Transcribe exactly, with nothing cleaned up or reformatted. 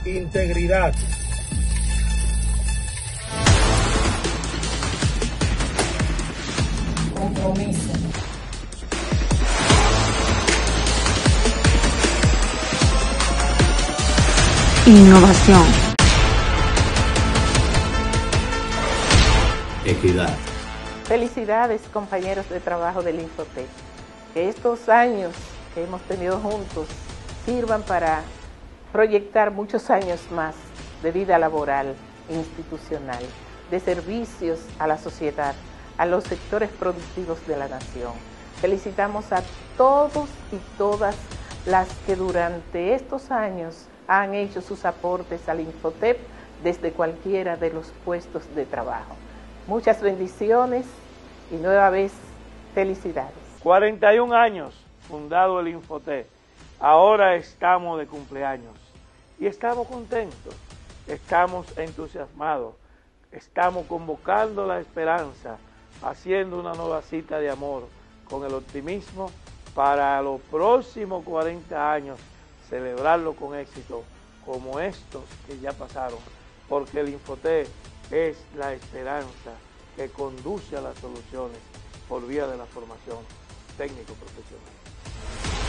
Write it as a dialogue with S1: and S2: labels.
S1: integridad.
S2: Compromiso.
S3: Innovación.
S4: Equidad.
S5: Felicidades, compañeros de trabajo del Infotep. Que estos años que hemos tenido juntos sirvan para proyectar muchos años más de vida laboral e institucional, de servicios a la sociedad, a los sectores productivos de la nación. Felicitamos a todos y todas las que durante estos años han hecho sus aportes al Infotep desde cualquiera de los puestos de trabajo. Muchas bendiciones y nueva vez felicidades.
S6: cuarenta y un años fundado el Infotep, ahora estamos de cumpleaños y estamos contentos, estamos entusiasmados, estamos convocando la esperanza, haciendo una nueva cita de amor con el optimismo para los próximos cuarenta años celebrarlo con éxito como estos que ya pasaron, porque el Infotep es la esperanza que conduce a las soluciones por vía de la formación técnico-profesional.